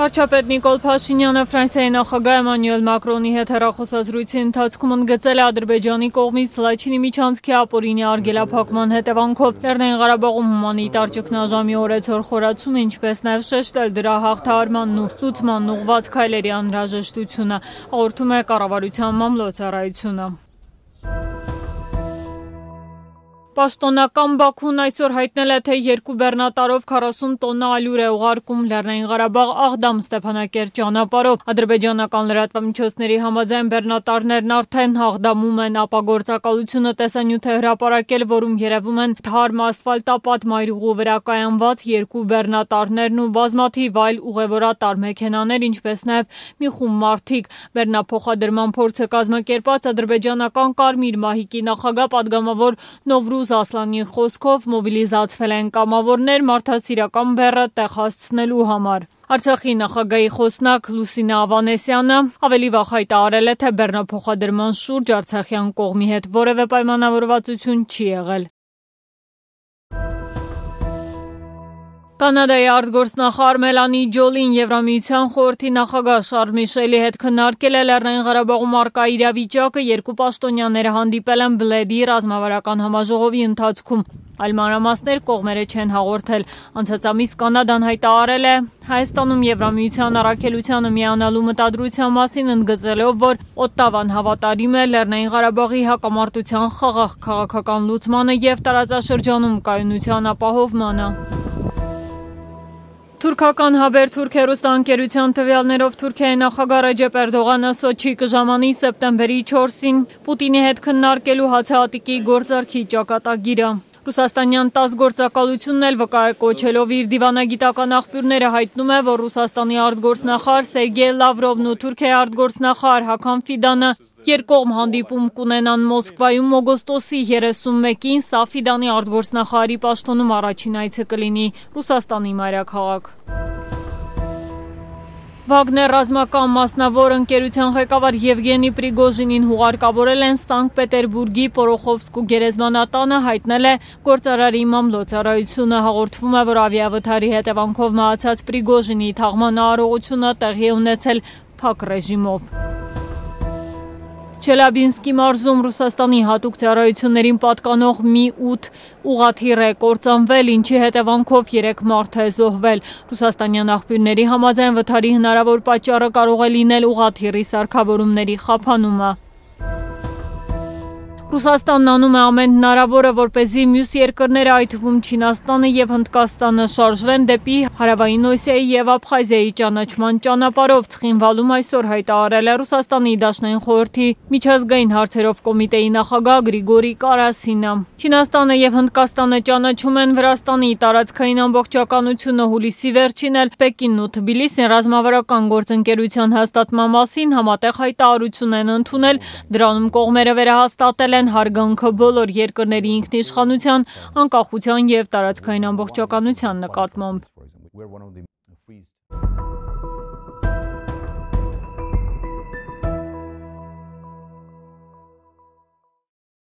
Վարչապետ Նիկոլ Փաշինյանը Ֆրանսիայի նախագահ Էմանուել Մակրոնի հետ հեռախոսազրույցի ընթացքում ընդգծել է Ադրբեջանի կողմից Լաչինի միջանցքի ապօրինի արգելափակման հետևանքով Լեռնային Ղարաբաղում հումանիտար ճգնաժամի օրեցօր խորացումը, ինչպես նաև շեշտել դրա հաղթահարմանն ու լուծմանն ուղղված քայլերի անհրաժեշտությունը, հաղորդում է կառավարության մամլոյցարայությունը։ Պաշտոնական Բաքուն այսօր հայտնել է, թե 2 բեռնատարով 40 տոննա ալյուր է ուղարկում Լեռնային Ղարաբաղ Աղդամ Ստեփանակերտ ճանապարհով։ Ադրբեջանական լրատվամիջոցների համաձայն բեռնատարներն արդեն Աղդամում են, ապա գործակալությունը տեսանյութ է հրապարակել, որում երևում են թարմ ասֆալտապատ մայրուղու վրա կայանված 2 բեռնատարներն ու բազմաթիվ այլ ուղևորատար մեքենաներ, ինչպես նաև մի խումբ մարդիկ։ Բեռնափոխադրման փորձը կազմակերպած ադրբեջանական Կարմիր մահիկի նախագահ պատգամավոր Նովրուզ Ասլանի խոսքով մոբիլիզացվել են կամավորներ մարդասիրական բեռը տեղ հասցնելու համար։ Արցախի նախագահի խոսնակ Լուսինե Ավանեսյանը ավելի վաղ հայտարարել է, թե բեռնափոխադրման շուրջ արցախյան կողմի հետ որևէ պայմանավորվածություն չի եղել։ Կանադայի արտգործնախարար Մելանի Ջոլին Եվրամիության խորհրդի նախագահ Շարլ Միշելի հետ քննարկել է Լեռնային Ղարաբաղում առկա իրավիճակը, 2 պաշտոնյաները հանդիպել են Բլեդի ռազմավարական համաժողովի ընթացքում։ Այլ մանրամասներ կողմերը չեն հաղորդել։ Անցած ամիս Կանադան հայտարարել է Հայաստանում Եվրամիության առաքելությանը միանալու մտադրության մասին, ընդգծելով, որ Օտտավան հավատարիմ է Լեռնային Ղարաբաղի հակամարտության խաղաղ քաղաքական լուծմանը եւ տարածաշրջանում կայունության ապահովմանը։ Թուրքական Հաբերթուրք հեռուստաընկերության տվյալներով Թուրքիայի նախագահ Ռեջեփ Էրդողանը Սոչի կժամանի սեպտեմբերի 4-ին Պուտինի հետ քննարկելու հացահատիկի գործարքի ճակատագիրը։ Ռուսաստանյան ՏԱՍՍ գործակալությունն էլ վկա է կոչելով իր դիվանագիտական աղբյուրները հայտնում է, որ Ռուսաստանի արտգործնախարար Սերգեյ Լավրովն ու Թուրքիայի արտգործնախարար Հական Ֆիդանը երկկողմ հանդիպում կունենան Մոսկվայում օգոստոսի 31-ին, սա Ֆիդանի արտգործնախարարի պաշտոնում առաջին այցը կլինի Ռուսաստանի մայրաքաղաք։ Վագներ ռազմական մասնավոր ընկերության ղեկավար Եվգենի Պրիգոժինին հուղարկավորել են Սանկտ Պետերբուրգի Պորոխովսկու գերեզմանատանը, հայտնել է գործարարի մամլոյցարայությունը։ Հաղորդվում է, որ ավիավթարի հետևանքով մահացած Պրիգոժինի թաղման արարողությունը տեղի է ունեցել փակ ռեժիմով։ Չելաբինսկի մարզում Ռուսաստանի հատուկ ծառայություններին պատկանող մի 8 ուղղաթիռ է կործանվել, ինչի հետևանքով 3 մարդ է զոհվել։ Ռուսաստանյան աղբյուրների համաձայն վթարի հնարավոր պատճառը կարող է լինել ուղղաթիռի սարքավորումների խափանումը։ Ռուսաստանն անում է ամեն հնարավորը, որպեսզի մյուս երկրները, այդ թվում Չինաստանը եւ Հնդկաստանը, շարժվեն դեպի Հարավային Օսիայի եւ Աբխազիայի ճանաչման ճանապարհով, Ცხինվալում այսօր հայտարարել է Ռուսաստանի Դաշնային խորհրդի միջազգային հարցերով կոմիտեի նախագահ Գրիգորի Կարասինը։ Չինաստանը եւ Հնդկաստանը ճանաչում են Վրաստանի տարածքային ամբողջականությունը, հուլիսի վերջին էլ Պեկինն ու Թբիլիսին ռազմավարական գործընկերության հաստատման մասին համատեղ հայտարարություն են ընդունել, դրանում կողմերը վերահաստատել են հարգանքը բոլոր երկրների ինքնիշխանության, անկախության եւ տարածքային ամբողջականության նկատմամբ։